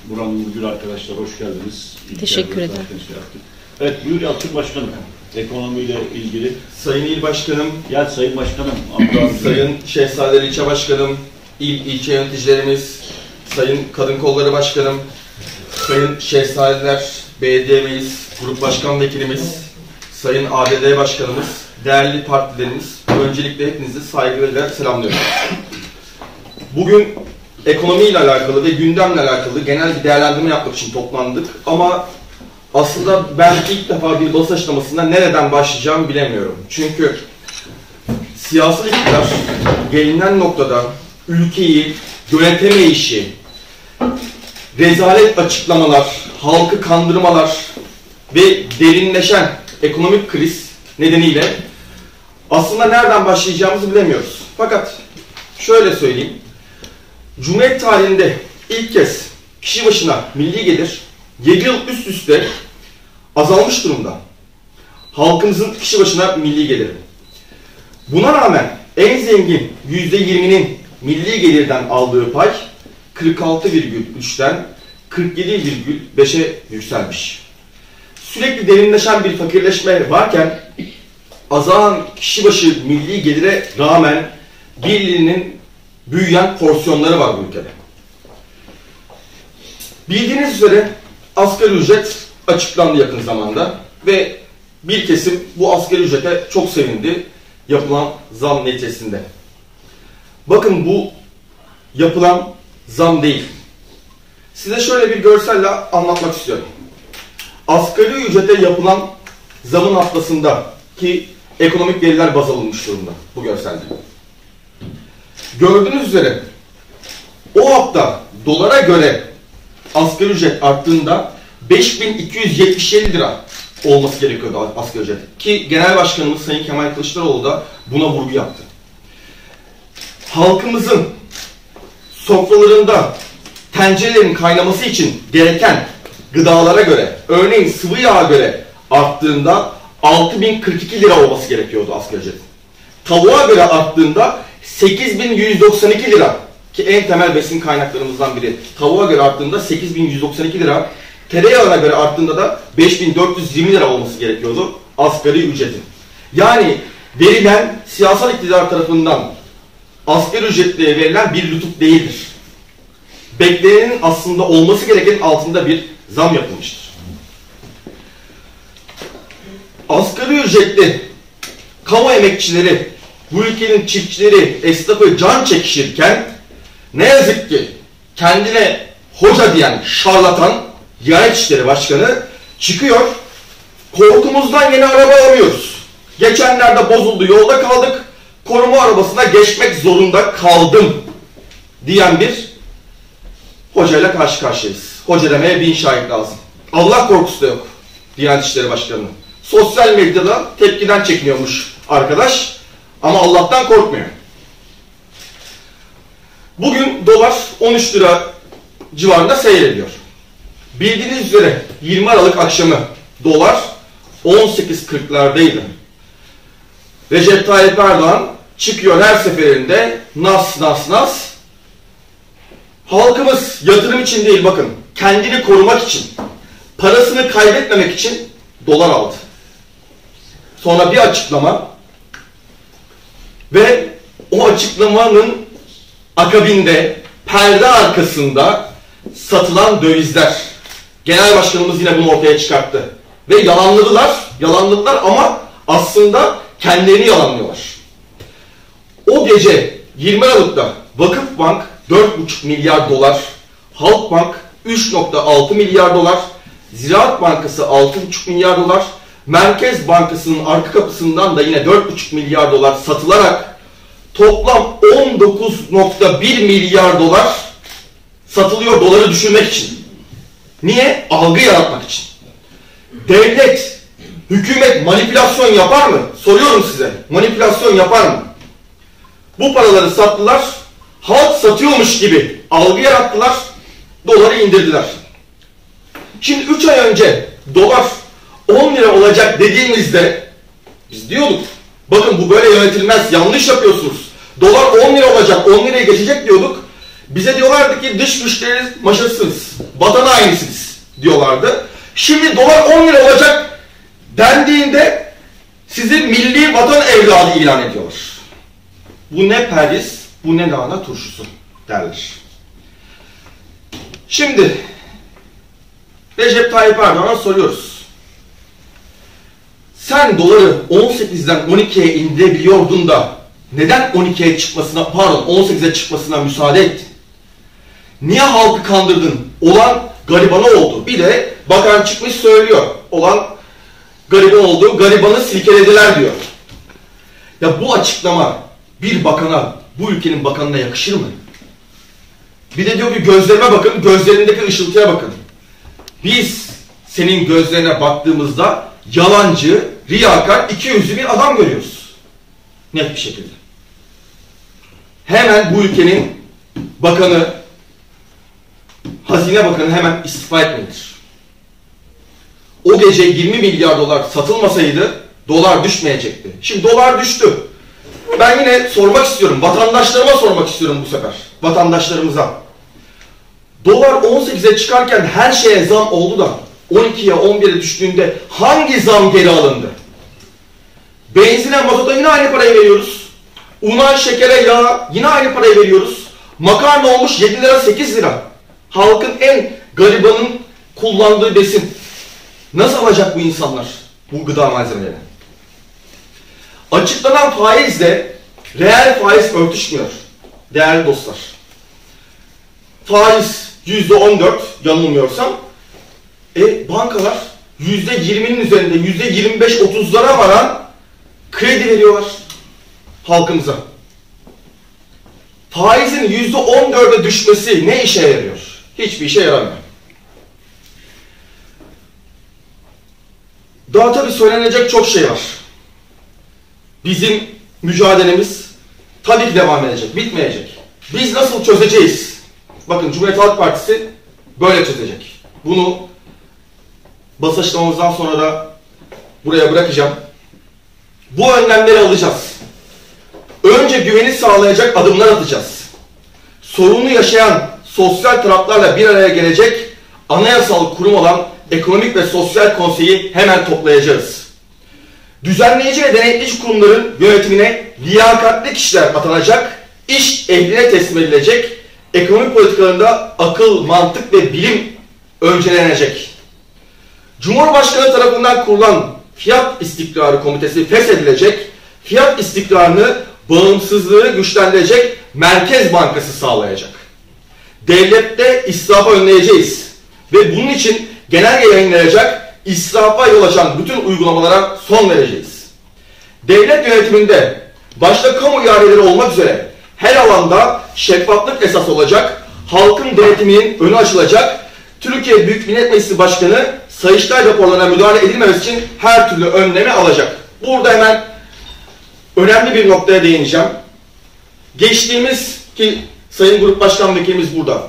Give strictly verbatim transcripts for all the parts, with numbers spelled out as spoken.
Buranın müdür arkadaşlar hoş geldiniz. İlk Teşekkür ederim. Şey evet, buyur Yalçın Başkanım. Ekonomiyle ilgili. Sayın İl Başkanım, Gel Sayın Başkanım. Sayın Şehzadeli İlçe Başkanım, İl İlçe Yöneticilerimiz, Sayın Kadın Kolları Başkanım, Sayın Şehzadeler, Belediye Meclis, Grup Başkan Vekilimiz, Sayın A D D Başkanımız, değerli partilerimiz, öncelikle hepinizi saygıyla selamlıyorum. Bugün ekonomiyle alakalı ve gündemle alakalı genel bir değerlendirme yapmak için toplandık ama aslında ben ilk defa bir basın açıklamasında nereden başlayacağımı bilemiyorum. Çünkü siyasi iktidar gelinen noktada ülkeyi yönetemeyişi, rezalet açıklamalar, halkı kandırmalar ve derinleşen ekonomik kriz nedeniyle aslında nereden başlayacağımızı bilemiyoruz. Fakat şöyle söyleyeyim, Cumhuriyet tarihinde ilk kez kişi başına milli gelir yedi yıl üst üste azalmış durumda. Halkımızın kişi başına milli geliri. Buna rağmen en zengin yüzde yirminin milli gelirden aldığı pay kırk altı virgül üçten kırk yedi virgül beşe yükselmiş. Sürekli derinleşen bir fakirleşme varken azalan kişi başı milli gelire rağmen birliğinin büyüyen porsiyonları var bu ülkede. Bildiğiniz üzere asgari ücret açıklandı yakın zamanda ve bir kesim bu asgari ücrete çok sevindi yapılan zam neticesinde. Bakın bu yapılan zam değil. Size şöyle bir görselle anlatmak istiyorum. Asgari ücrete yapılan zamın haftasında ki ekonomik veriler baz alınmış durumda bu görselde. Gördüğünüz üzere o hafta dolara göre asgari ücret arttığında beş bin iki yüz yetmiş yedi lira olması gerekiyordu asgari ücret. Ki Genel Başkanımız Sayın Kemal Kılıçdaroğlu da buna vurgu yaptı. Halkımızın sofralarında tencerelerin kaynaması için gereken gıdalara göre, örneğin sıvı yağa göre arttığında altı bin kırk iki lira olması gerekiyordu asgari ücret. Tavuğa göre arttığında sekiz bin yüz doksan iki lira, ki en temel besin kaynaklarımızdan biri. Tavuğa göre arttığında sekiz bin yüz doksan iki lira, tereyağına göre arttığında da beş bin dört yüz yirmi lira olması gerekiyordu asgari ücretin. Yani verilen siyasal iktidar tarafından asgari ücretliye verilen bir lütuf değildir. Beklenenin aslında olması gerekenin altında bir zam yapılmıştır. Asgari ücretli kamu emekçileri, bu ülkenin çiftçileri, esnafı can çekişirken ne yazık ki kendine hoca diyen şarlatan Diyanet İşleri Başkanı çıkıyor, korkumuzdan yeni araba alamıyoruz. Geçenlerde bozuldu, yolda kaldık, koruma arabasına geçmek zorunda kaldım diyen bir hocayla karşı karşıyayız. Hoca demeye bin şahit lazım. Allah korkusu da yok Diyanet İşleri Başkanı'nın. Sosyal medyada tepkiden çekiniyormuş arkadaş ama Allah'tan korkmuyor. Bugün dolar on üç lira civarında seyrediyor. Bildiğiniz üzere yirmi Aralık akşamı dolar on sekiz kırklardaydı. Recep Tayyip Erdoğan çıkıyor her seferinde nas nas nas. Halkımız yatırım için değil, bakın, kendini korumak için, parasını kaybetmemek için dolar aldı. Sonra bir açıklama ve o açıklamanın akabinde perde arkasında satılan dövizler. Genel Başkanımız yine bunu ortaya çıkarttı. Ve yalanladılar, yalanladılar ama aslında kendilerini yalanlıyorlar. O gece yirmi Aralık'ta Vakıfbank dört buçuk milyar dolar, Halkbank üç nokta altı milyar dolar, Ziraat Bankası altı buçuk milyar dolar, Merkez Bankası'nın arka kapısından da yine dört buçuk milyar dolar satılarak toplam on dokuz nokta bir milyar dolar satılıyor doları düşürmek için. Niye? Algı yaratmak için. Devlet, hükümet manipülasyon yapar mı? Soruyorum size. Manipülasyon yapar mı? Bu paraları sattılar, halk satıyormuş gibi algı yarattılar, doları indirdiler. Şimdi üç ay önce dolar on lira olacak dediğimizde biz diyorduk, bakın bu böyle yönetilmez, yanlış yapıyorsunuz. Dolar on lira olacak, on liraya geçecek diyorduk. Bize diyorlardı ki dış güçleriniz maşasınız, vatan hainisiniz diyorlardı. Şimdi dolar on lira olacak dendiğinde sizi milli vatan evladı ilan ediyorlar. Bu ne perhiz, bu ne lahana turşusu derler. Şimdi Recep Tayyip Erdoğan'a soruyoruz. Sen doları on sekizden on ikiye indirebiliyordun da neden on ikiye çıkmasına, pardon on sekize çıkmasına müsaade ettin? Niye halkı kandırdın? Olan garibanı oldu. Bir de bakan çıkmış söylüyor. Olan gariban oldu, garibanı silkelediler diyor. Ya bu açıklama bir bakana, bu ülkenin bakanına yakışır mı? Bir de diyor ki gözlerime bakın, gözlerindeki ışıltıya bakın. Biz senin gözlerine baktığımızda yalancı, riyakar, iki yüzlü bir adam görüyoruz. Net bir şekilde. Hemen bu ülkenin bakanı, Hazine Bakanı hemen istifa etmelidir. O gece yirmi milyar dolar satılmasaydı dolar düşmeyecekti. Şimdi dolar düştü. Ben yine sormak istiyorum, vatandaşlarıma sormak istiyorum bu sefer. Vatandaşlarımıza. Dolar on sekize çıkarken her şeye zam oldu da on ikiye on bire düştüğünde hangi zam geri alındı? Benzine, mazota yine aynı parayı veriyoruz. Una, şekere, yağa yine aynı parayı veriyoruz. Makarna olmuş yedi lira sekiz lira. Halkın en garibanın kullandığı besin. Nasıl alacak bu insanlar bu gıda malzemelerini? Açıklanan faizle reel faiz örtüşmüyor değerli dostlar. Faiz yüzde on dört yanılmıyorsam, e, bankalar yüzde yirminin üzerinde yüzde yirmi beş otuzlara varan kredi veriyorlar halkımıza. Faizin yüzde on dörde düşmesi ne işe yarıyor? Hiçbir işe yaramıyor. Daha tabii söylenecek çok şey var. Bizim mücadelemiz tabii ki devam edecek, bitmeyecek. Biz nasıl çözeceğiz? Bakın Cumhuriyet Halk Partisi böyle çözecek. Bunu basın açıklamamızdan sonra da buraya bırakacağım. Bu önlemleri alacağız. Önce güveni sağlayacak adımlar atacağız. Sorunlu yaşayan sosyal taraflarla bir araya gelecek anayasal kurum olan Ekonomik ve Sosyal Konseyi hemen toplayacağız. Düzenleyici ve denetleyici kurumların yönetimine liyakatli kişiler atanacak, iş ehline teslim edilecek, ekonomi politikalarında akıl, mantık ve bilim öncelenecek. Cumhurbaşkanı tarafından kurulan Fiyat İstikrarı Komitesi feshedilecek, fiyat istikrarını, bağımsızlığı güçlendirecek Merkez Bankası sağlayacak. Devlette israfı önleyeceğiz ve bunun için genelge yayınlayacak, israfa yol açan bütün uygulamalara son vereceğiz. Devlet yönetiminde başta kamu ihaneleri olmak üzere her alanda şeffaflık esas olacak, halkın denetiminin önü açılacak, Türkiye Büyük Millet Meclisi Başkanı Sayıştay raporlarına müdahale edilmemesi için her türlü önlemi alacak. Burada hemen önemli bir noktaya değineceğim. Geçtiğimiz ki Sayın Grup Başkan Vekilimiz burada.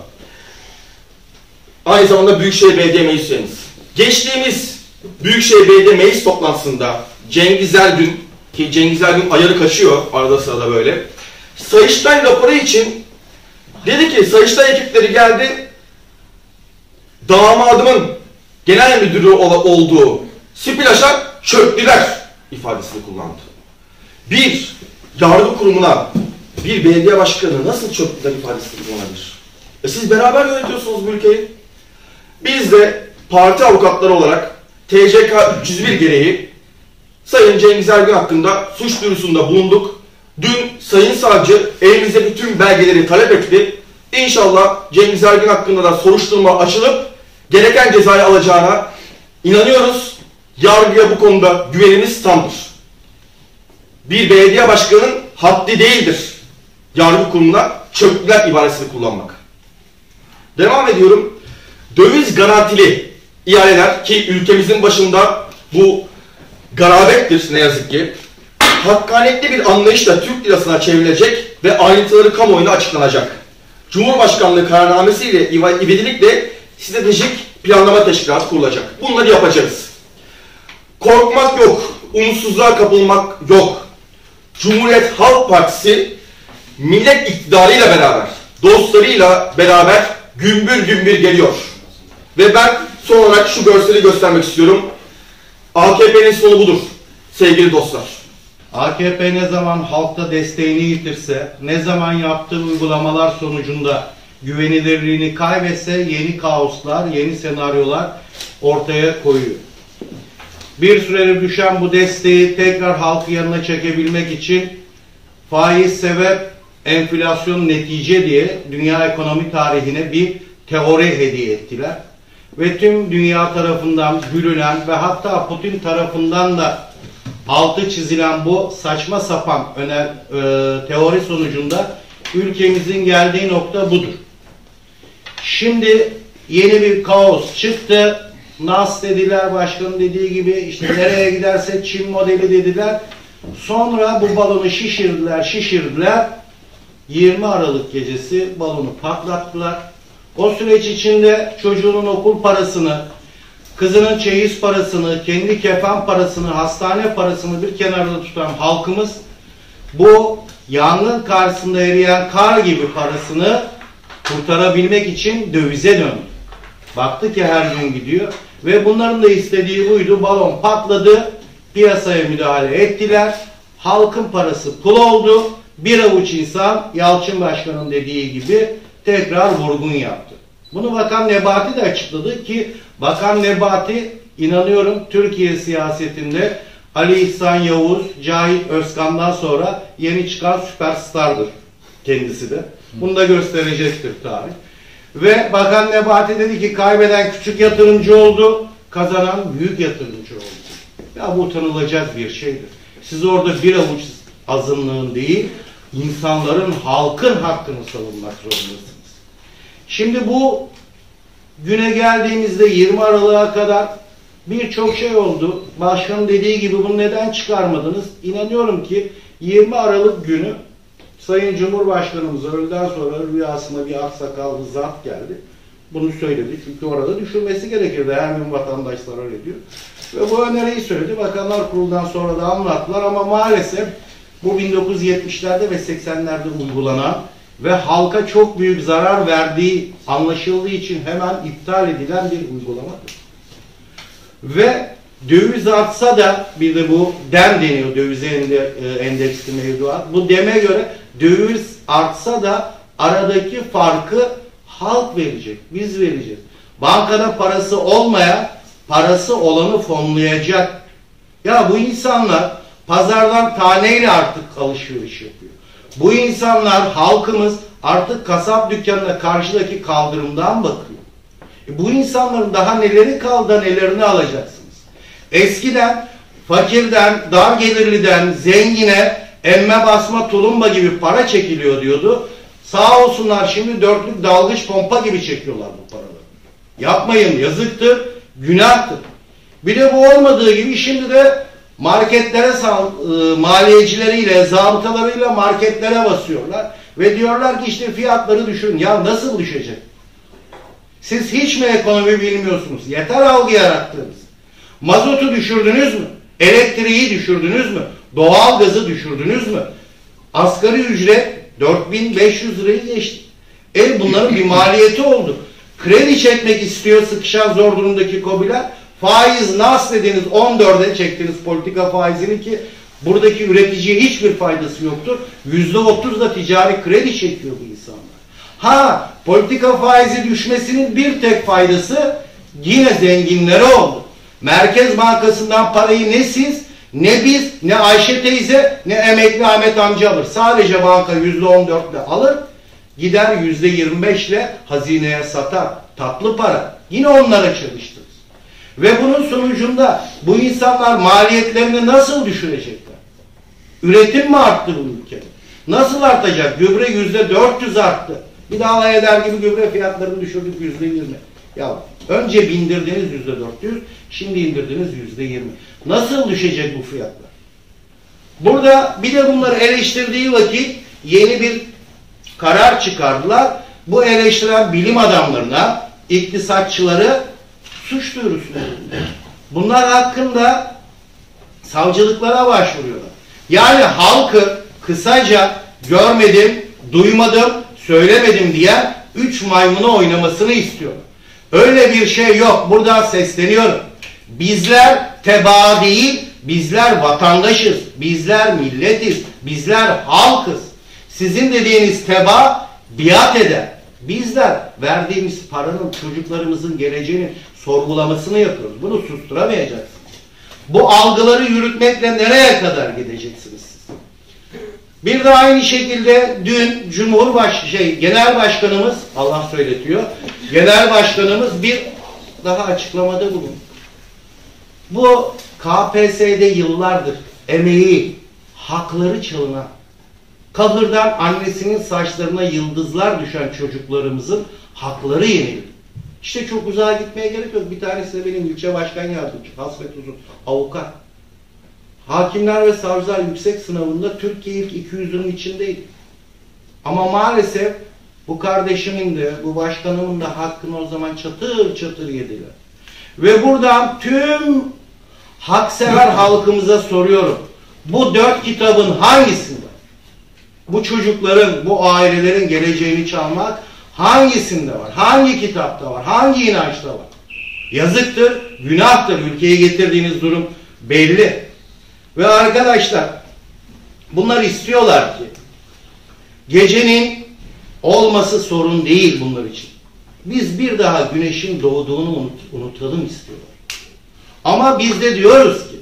Aynı zamanda Büyükşehir Belediye Meclis üyemiz. Geçtiğimiz Büyükşehir Belediye Meclis toplantısında Cengiz Ergün, ki Cengiz Ergün ayarı kaçıyor arada sırada böyle, Sayıştay raporu için dedi ki Sayıştay ekipleri geldi, damadımın genel müdürü olduğu SİPİLAŞ'a çöktüler ifadesini kullandı. Bir yargı kurumuna bir belediye başkanı nasıl çöktüler ifadesini kullanabilir? E siz beraber yönetiyorsunuz bu ülkeyi. Biz de parti avukatları olarak T C K üç yüz bir gereği Sayın Cengiz Ergün hakkında suç duyurusunda bulunduk. Dün Sayın Savcı elimizdeki tüm belgeleri talep etti. İnşallah Cengiz Ergün hakkında da soruşturma açılıp gereken cezayı alacağına inanıyoruz. Yargıya bu konuda güvenimiz tamdır. Bir belediye başkanının haddi değildir yargı kurumuna çöktüler ibaresini kullanmak. Devam ediyorum. Döviz garantili ihaleler, ki ülkemizin başında bu garabettir ne yazık ki, hakkaniyetli bir anlayışla Türk lirasına çevrilecek ve ayrıntıları kamuoyuna açıklanacak. Cumhurbaşkanlığı kararnamesiyle ivedilikle stratejik planlama teşkilatı kurulacak. Bunları yapacağız. Korkmak yok, umutsuzluğa kapılmak yok. Cumhuriyet Halk Partisi millet iktidarıyla beraber dostlarıyla beraber gümbür gümbür geliyor. Ve ben son olarak şu görseli göstermek istiyorum. A K P'nin sonu budur sevgili dostlar. A K P ne zaman halkta desteğini yitirse, ne zaman yaptığı uygulamalar sonucunda güvenilirliğini kaybetse yeni kaoslar, yeni senaryolar ortaya koyuyor. Bir süredir düşen bu desteği tekrar halkı yanına çekebilmek için faiz sebep, enflasyon netice diye dünya ekonomi tarihine bir teori hediye ettiler. Ve tüm dünya tarafından gülünen ve hatta Putin tarafından da altı çizilen bu saçma sapan öner, e, teori sonucunda ülkemizin geldiği nokta budur. Şimdi yeni bir kaos çıktı. Nas dediler, başkanın dediği gibi işte nereye giderse Çin modeli dediler. Sonra bu balonu şişirdiler, şişirdiler. yirmi Aralık gecesi balonu patlattılar. O süreç içinde çocuğunun okul parasını, kızının çeyiz parasını, kendi kefen parasını, hastane parasını bir kenarda tutan halkımız bu yangın karşısında eriyen kar gibi parasını kurtarabilmek için dövize döndü. Baktı ki her gün gidiyor ve bunların da istediği buydu. Balon patladı, piyasaya müdahale ettiler. Halkın parası pul oldu. Bir avuç insan Yalçın Başkan'ın dediği gibi tekrar vurgun yaptı. Bunu Bakan Nebati de açıkladı ki Bakan Nebati inanıyorum Türkiye siyasetinde Ali İhsan Yavuz, Cahit Özkan'dan sonra yeni çıkan süperstardır kendisi de. Bunu da gösterecektir tarih. Ve Bakan Nebati dedi ki kaybeden küçük yatırımcı oldu, kazanan büyük yatırımcı oldu. Ya bu utanılacak bir şeydir. Siz orada bir avuç azınlığın değil, insanların, halkın hakkını savunmak zorundasınız. Şimdi bu güne geldiğimizde yirmi Aralık'a kadar birçok şey oldu. Başkanın dediği gibi bunu neden çıkarmadınız? İnanıyorum ki yirmi Aralık günü Sayın Cumhurbaşkanımız öğleden sonra rüyasına bir aksakallı zat geldi. Bunu söyledi. Çünkü orada düşürmesi gerekirdi. Her gün vatandaşlar öyle diyor. Ve bu öneriyi söyledi. Bakanlar Kurulu'ndan sonra da anlattılar ama maalesef bu bin dokuz yüz yetmişlerde ve seksenlerde uygulanan ve halka çok büyük zarar verdiği anlaşıldığı için hemen iptal edilen bir uygulamadır. Ve döviz artsa da bir de bu dem deniyor dövize endeksli mevduat. Bu deme göre döviz artsa da aradaki farkı halk verecek, biz vereceğiz. Bankada parası olmayan parası olanı fonlayacak. Ya bu insanlar pazardan taneyle artık alışveriş yapıyor. Bu insanlar, halkımız artık kasap dükkanına karşıdaki kaldırımdan bakıyor. E bu insanların daha neleri kaldı, nelerini alacaksınız? Eskiden fakirden, dar gelirliden, zengine emme basma tulumba gibi para çekiliyor diyordu. Sağ olsunlar şimdi dörtlük dalgıç pompa gibi çekiyorlar bu paraları. Yapmayın, yazıktır, günahtır. Bir de bu olmadığı gibi şimdi de marketlere, maliyecileriyle, zabıtalarıyla marketlere basıyorlar. Ve diyorlar ki işte fiyatları düşürün. Ya nasıl düşecek? Siz hiç mi ekonomi bilmiyorsunuz? Yeter algı yarattınız. Mazotu düşürdünüz mü? Elektriği düşürdünüz mü? Doğalgazı düşürdünüz mü? Asgari ücret dört bin beş yüz lirayı geçti. E bunların bir maliyeti oldu. Kredi çekmek istiyor sıkışan zor durumdaki KOBİ'ler. Faiz nas dediğiniz on dörde çektiğiniz politika faizini ki buradaki üreticiye hiçbir faydası yoktur. yüzde otuz da ticari kredi çekiyor bu insanlar. Ha, politika faizi düşmesinin bir tek faydası yine zenginlere oldu. Merkez Bankası'ndan parayı ne siz, ne biz, ne Ayşe teyze, ne emekli Ahmet amca alır. Sadece banka yüzde on dört ile alır, gider yüzde yirmi beş ile hazineye satar. Tatlı para. Yine onlara çalıştırır. Ve bunun sonucunda bu insanlar maliyetlerini nasıl düşürecekler? Üretim mi arttı bu ülkede? Nasıl artacak? Gübre yüzde dört yüz arttı. Bir daha alay eder gibi gübre fiyatlarını düşürdük yüzde yirmi. Ya önce bindirdiniz yüzde dört yüz, şimdi indirdiniz yüzde yirmi. Nasıl düşecek bu fiyatlar? Burada bir de bunları eleştirdiği vakit yeni bir karar çıkardılar. Bu eleştiren bilim adamlarına, iktisatçıları suç duyurusunda. Bunlar hakkında savcılıklara başvuruyorlar. Yani halkı kısaca görmedim, duymadım, söylemedim diyen üç maymunu oynamasını istiyorlar. Öyle bir şey yok. Buradan sesleniyorum. Bizler tebaa değil, bizler vatandaşız, bizler milletiz, bizler halkız. Sizin dediğiniz tebaa biat eder. Bizler verdiğimiz paranın çocuklarımızın geleceğinin sorgulamasını yapıyoruz. Bunu susturamayacaksınız. Bu algıları yürütmekle nereye kadar gideceksiniz siz? Bir de aynı şekilde dün Cumhurbaş şey Genel Başkanımız, Allah söyletiyor, Genel Başkanımız bir daha açıklamada bulundu. Bu K P S S'de yıllardır emeği, hakları çalınan, kahırdan annesinin saçlarına yıldızlar düşen çocuklarımızın hakları yenildi. İşte çok uzağa gitmeye gerek yok. Bir tanesi de benim ilçe başkan yardımcım, Hasret Uzun, avukat. Hakimler ve Savcılar Yüksek Sınavı'nda Türkiye ilk iki yüzünün içindeydi. Ama maalesef bu kardeşimin de, bu başkanımın da hakkını o zaman çatır çatır yediler. Ve buradan tüm haksever halkımıza soruyorum. Bu dört kitabın hangisinde? Bu çocukların, bu ailelerin geleceğini çalmak hangisinde var? Hangi kitapta var? Hangi inançta var? Yazıktır, günahtır. Ülkeye getirdiğiniz durum belli. Ve arkadaşlar, bunlar istiyorlar ki gecenin olması sorun değil bunlar için. Biz bir daha güneşin doğduğunu unut, unutalım istiyorlar. Ama biz de diyoruz ki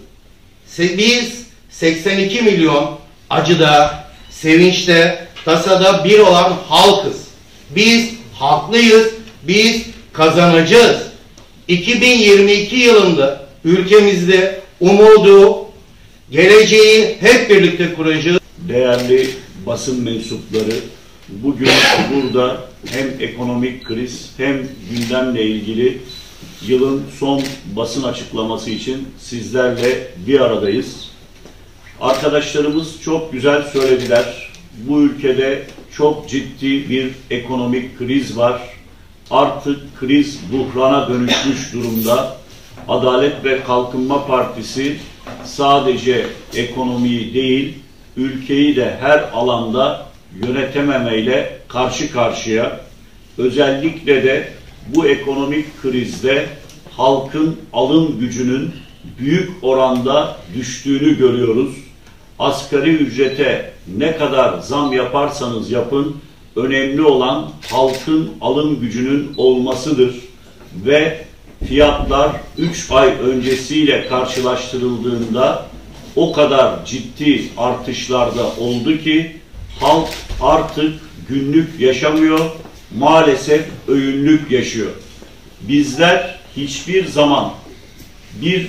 biz seksen iki milyon acıda, sevinçte, tasada bir olan halkız. Biz haklıyız, biz kazanacağız. iki bin yirmi iki yılında ülkemizde umudu, geleceği hep birlikte kuracağız. Değerli basın mensupları, bugün burada hem ekonomik kriz hem gündemle ilgili yılın son basın açıklaması için sizlerle bir aradayız. Arkadaşlarımız çok güzel söylediler. Bu ülkede çok ciddi bir ekonomik kriz var. Artık kriz buhrana dönüşmüş durumda. Adalet ve Kalkınma Partisi sadece ekonomiyi değil, ülkeyi de her alanda yönetememeyle karşı karşıya. Özellikle de bu ekonomik krizde halkın alım gücünün büyük oranda düştüğünü görüyoruz. Asgari ücrete ne kadar zam yaparsanız yapın, önemli olan halkın alım gücünün olmasıdır. Ve fiyatlar üç ay öncesiyle karşılaştırıldığında o kadar ciddi artışlarda oldu ki halk artık günlük yaşamıyor, maalesef öğünlük yaşıyor. Bizler hiçbir zaman bir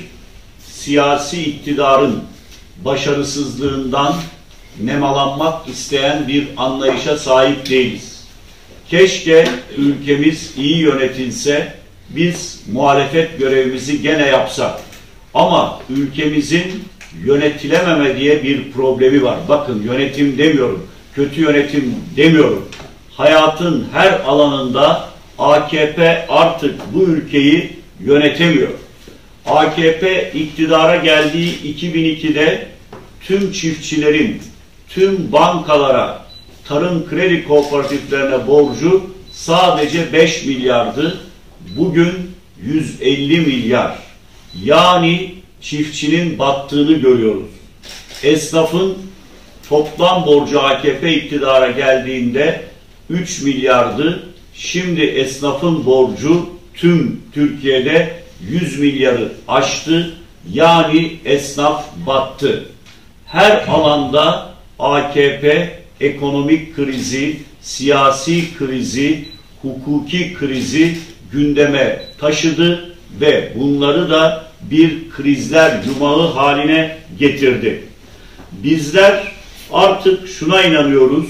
siyasi iktidarın başarısızlığından nemalanmak isteyen bir anlayışa sahip değiliz. Keşke ülkemiz iyi yönetilse, biz muhalefet görevimizi gene yapsak. Ama ülkemizin yönetilememe diye bir problemi var. Bakın, yönetim demiyorum, kötü yönetim demiyorum. Hayatın her alanında A K P artık bu ülkeyi yönetemiyor. A K P iktidara geldiği iki bin ikide tüm çiftçilerin, tüm bankalara, tarım kredi kooperatiflerine borcu sadece beş milyardı. Bugün yüz elli milyar. Yani çiftçinin battığını görüyoruz. Esnafın toplam borcu A K P iktidara geldiğinde üç milyardı. Şimdi esnafın borcu tüm Türkiye'de yüz milyarı aştı. Yani esnaf battı. Her alanda A K P ekonomik krizi, siyasi krizi, hukuki krizi gündeme taşıdı ve bunları da bir krizler yumağı haline getirdi. Bizler artık şuna inanıyoruz: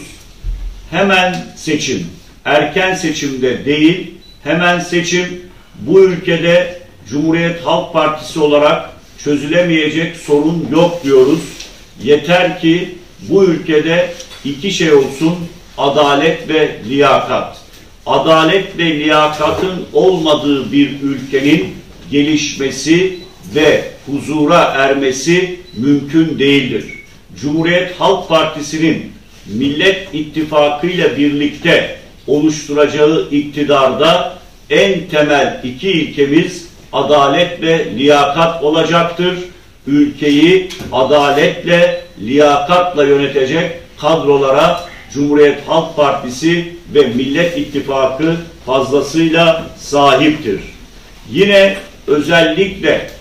hemen seçim, erken seçimde değil, hemen seçim bu ülkede Cumhuriyet Halk Partisi olarak çözülemeyecek sorun yok diyoruz. Yeter ki bu ülkede iki şey olsun: adalet ve liyakat. Adalet ve liyakatın olmadığı bir ülkenin gelişmesi ve huzura ermesi mümkün değildir. Cumhuriyet Halk Partisi'nin Millet İttifakı ile birlikte oluşturacağı iktidarda en temel iki ilkemiz adalet ve liyakat olacaktır. Ülkeyi adaletle, liyakatla yönetecek kadrolara Cumhuriyet Halk Partisi ve Millet İttifakı fazlasıyla sahiptir. Yine özellikle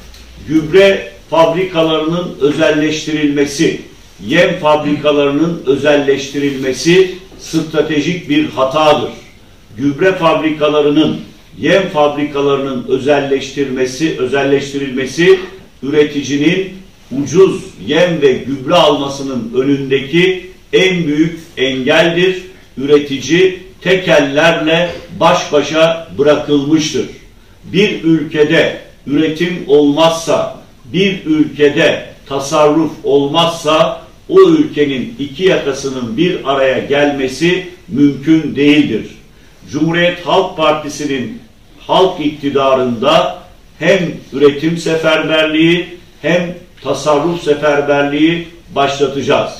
gübre fabrikalarının özelleştirilmesi, yem fabrikalarının özelleştirilmesi stratejik bir hatadır. Gübre fabrikalarının, yem fabrikalarının özelleştirmesi, özelleştirilmesi üreticinin ucuz yem ve gübre almasının önündeki en büyük engeldir. Üretici tekellerle baş başa bırakılmıştır. Bir ülkede üretim olmazsa, bir ülkede tasarruf olmazsa o ülkenin iki yakasının bir araya gelmesi mümkün değildir. Cumhuriyet Halk Partisi'nin halk iktidarında hem üretim seferberliği hem tasarruf seferberliği başlatacağız.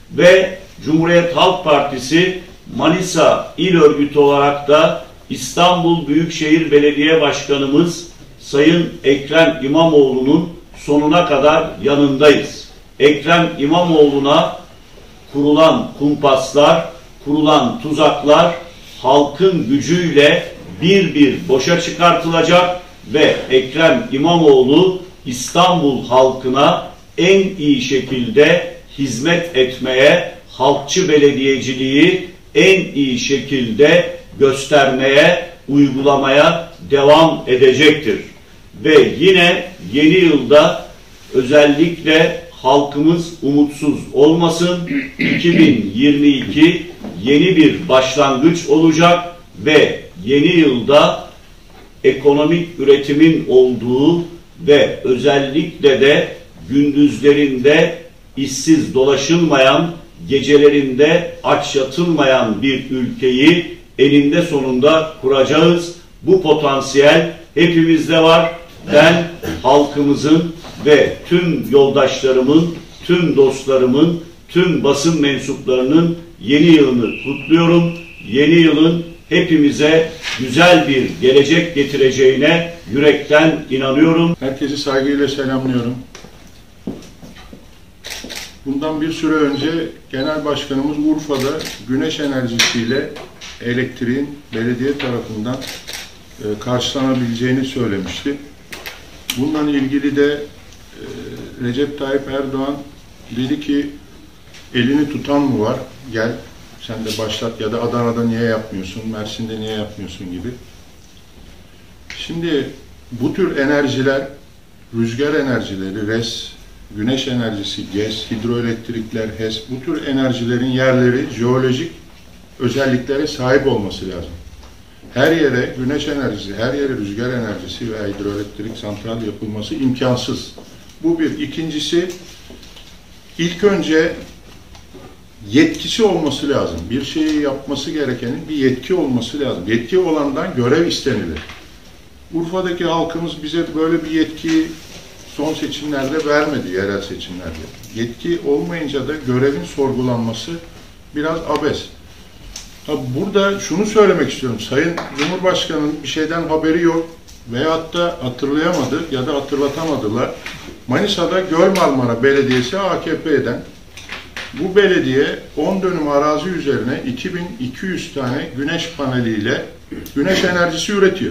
Ve Cumhuriyet Halk Partisi Manisa İl Örgütü olarak da İstanbul Büyükşehir Belediye Başkanımız Sayın Ekrem İmamoğlu'nun sonuna kadar yanındayız. Ekrem İmamoğlu'na kurulan kumpaslar, kurulan tuzaklar halkın gücüyle bir bir boşa çıkartılacak ve Ekrem İmamoğlu İstanbul halkına en iyi şekilde hizmet etmeye, halkçı belediyeciliği en iyi şekilde göstermeye, uygulamaya devam edecektir. Ve yine yeni yılda özellikle halkımız umutsuz olmasın. iki bin yirmi iki yeni bir başlangıç olacak ve yeni yılda ekonomik üretimin olduğu ve özellikle de gündüzlerinde işsiz dolaşılmayan, gecelerinde aç yatılmayan bir ülkeyi eninde sonunda kuracağız. Bu potansiyel hepimizde var. Ben halkımızın ve tüm yoldaşlarımın, tüm dostlarımın, tüm basın mensuplarının yeni yılını kutluyorum. Yeni yılın hepimize güzel bir gelecek getireceğine yürekten inanıyorum. Herkesi saygıyla selamlıyorum. Bundan bir süre önce Genel Başkanımız Urfa'da güneş enerjisiyle elektriğin belediye tarafından e, karşılanabileceğini söylemişti. Bununla ilgili de e, Recep Tayyip Erdoğan dedi ki elini tutan mı var? Gel sen de başlat ya da Adana'da niye yapmıyorsun, Mersin'de niye yapmıyorsun gibi. Şimdi bu tür enerjiler, rüzgar enerjileri, res, güneş enerjisi, GES, hidroelektrikler, HES, bu tür enerjilerin yerleri jeolojik özelliklere sahip olması lazım. Her yere güneş enerjisi, her yere rüzgar enerjisi veya hidroelektrik santral yapılması imkansız. Bu bir. İkincisi, ilk önce yetkisi olması lazım. Bir şeyi yapması gerekenin bir yetki olması lazım. Yetki olandan görev istenilir. Urfa'daki halkımız bize böyle bir yetkiyi son seçimlerde vermedi, yerel seçimlerde. Yetki olmayınca da görevin sorgulanması biraz abes. Burada şunu söylemek istiyorum. Sayın Cumhurbaşkanı'nın bir şeyden haberi yok veyahut da hatırlayamadı ya da hatırlatamadılar. Manisa'da Göl Marmara Belediyesi A K P'den bu belediye on dönüm arazi üzerine iki bin iki yüz tane güneş paneliyle güneş enerjisi üretiyor.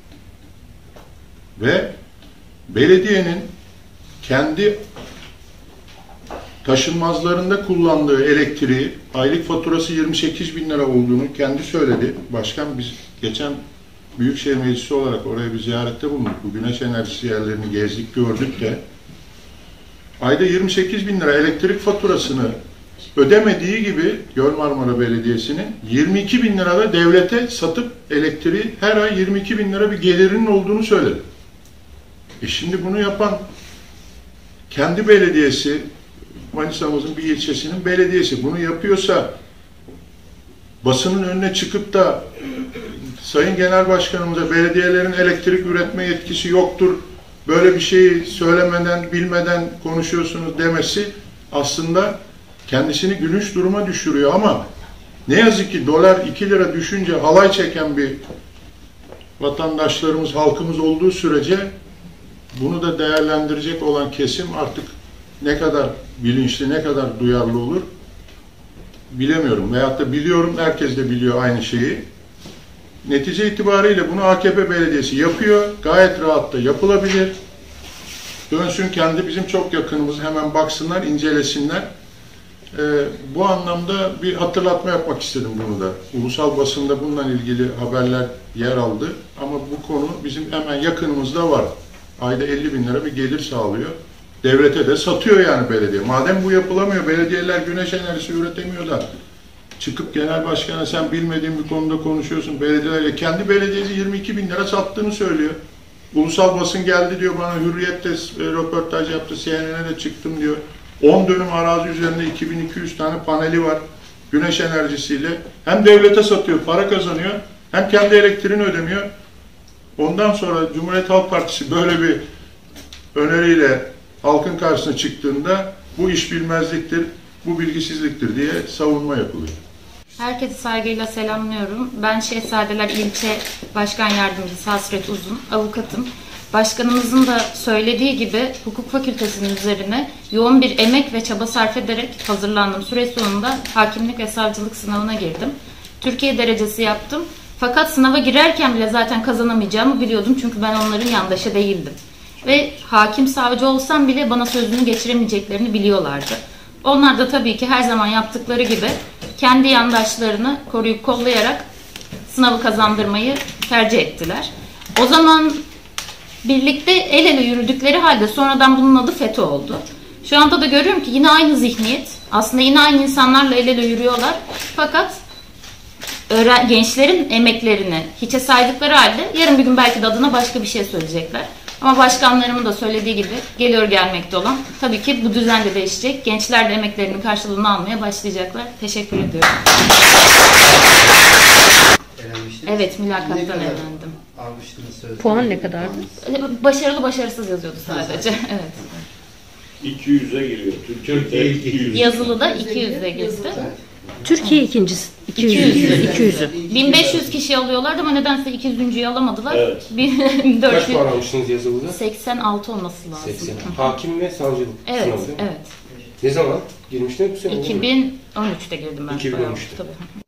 Ve belediyenin kendi taşınmazlarında kullandığı elektriği aylık faturası yirmi sekiz bin lira olduğunu kendi söyledi. Başkan biz geçen Büyükşehir Meclisi olarak oraya bir ziyarette bulunduk. Bu güneş enerjisi yerlerini gezdik, gördük de ayda yirmi sekiz bin lira elektrik faturasını ödemediği gibi Göl Marmara Belediyesi'nin yirmi iki bin lirada devlete satıp elektriği her ay yirmi iki bin lira bir gelirinin olduğunu söyledi. E şimdi bunu yapan kendi belediyesi, Manisa'mızın bir ilçesinin belediyesi bunu yapıyorsa basının önüne çıkıp da Sayın Genel Başkanımıza belediyelerin elektrik üretme yetkisi yoktur, böyle bir şeyi söylemeden, bilmeden konuşuyorsunuz demesi aslında kendisini gülünç duruma düşürüyor ama Ne yazık ki dolar iki lira düşünce halay çeken bir vatandaşlarımız, halkımız olduğu sürece bunu da değerlendirecek olan kesim artık ne kadar bilinçli, ne kadar duyarlı olur bilemiyorum. Veyahut da biliyorum, herkes de biliyor aynı şeyi. Netice itibariyle bunu A K P belediyesi yapıyor. Gayet rahat da yapılabilir. Dönsün kendi bizim çok yakınımız, hemen baksınlar, incelesinler. Ee, bu anlamda bir hatırlatma yapmak istedim bunu da. Ulusal basında bununla ilgili haberler yer aldı. Ama bu konu bizim hemen yakınımızda var. Ayda elli bin lira bir gelir sağlıyor. Devlete de satıyor yani belediye. Madem bu yapılamıyor, belediyeler güneş enerjisi üretemiyor da çıkıp genel başkana sen bilmediğin bir konuda konuşuyorsun. Belediyeler, kendi belediyesi yirmi iki bin lira sattığını söylüyor. Ulusal basın geldi diyor bana, Hürriyet'te röportaj yaptı, C N N'e de çıktım diyor. on dönüm arazi üzerinde iki bin iki yüz tane paneli var. Güneş enerjisiyle. Hem devlete satıyor, para kazanıyor, hem kendi elektriğini ödemiyor. Ondan sonra Cumhuriyet Halk Partisi böyle bir öneriyle halkın karşısına çıktığında bu iş bilmezliktir, bu bilgisizliktir diye savunma yapılıyor. Herkesi saygıyla selamlıyorum. Ben Şehzadeler İlçe Başkan Yardımcısı Hasret Uzun, avukatım. Başkanımızın da söylediği gibi hukuk fakültesinin üzerine yoğun bir emek ve çaba sarf ederek hazırlandım. Süre sonunda hakimlik ve savcılık sınavına girdim. Türkiye derecesi yaptım. Fakat sınava girerken bile zaten kazanamayacağımı biliyordum. Çünkü ben onların yandaşı değildim. Ve hakim savcı olsam bile bana sözünü geçiremeyeceklerini biliyorlardı. Onlar da tabii ki her zaman yaptıkları gibi kendi yandaşlarını koruyup kollayarak sınavı kazandırmayı tercih ettiler. O zaman birlikte el ele yürüdükleri halde sonradan bunun adı FETÖ oldu. Şu anda da görüyorum ki yine aynı zihniyet. Aslında yine aynı insanlarla el ele yürüyorlar. Fakat gençlerin emeklerini hiçe saydıkları halde yarın bir gün belki de adına başka bir şey söyleyecekler. Ama başkanlarımın da söylediği gibi geliyor gelmekte olan, tabii ki bu düzen de değişecek. Gençler de emeklerinin karşılığını almaya başlayacaklar. Teşekkür ediyorum. Elenmiştiniz. Evet, mülakattan Ne kadar elendim. almıştınız sözde? Puan ne kadardı? Başarılı başarısız yazıyordu sadece. Evet. iki yüze giriyor. Türkiye'de iki yüz. Yazılıda iki yüze gitti. Türkiye ikincisi. iki yüz. iki yüz. iki yüzü. bin beş yüz kişi alıyorlardı ama nedense iki yüzüncüyü alamadılar. Evet. Kaç puan almıştınız yazılıda? seksen altı olması lazım. seksen. Hakim ve savcılık Evet, sınavı değil mi? evet. Ne zaman girmiştiniz bu sene? iki bin on üçte girdim ben. iki bin on üçte. Tabii.